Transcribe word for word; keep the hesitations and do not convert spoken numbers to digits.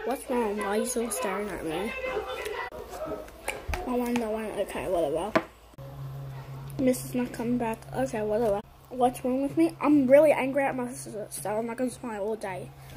What's wrong? Why are you still staring at me? I want no one. Okay, whatever. Missus not coming back. Okay, whatever. What's wrong with me? I'm really angry at my sister, so I'm not gonna smile all day.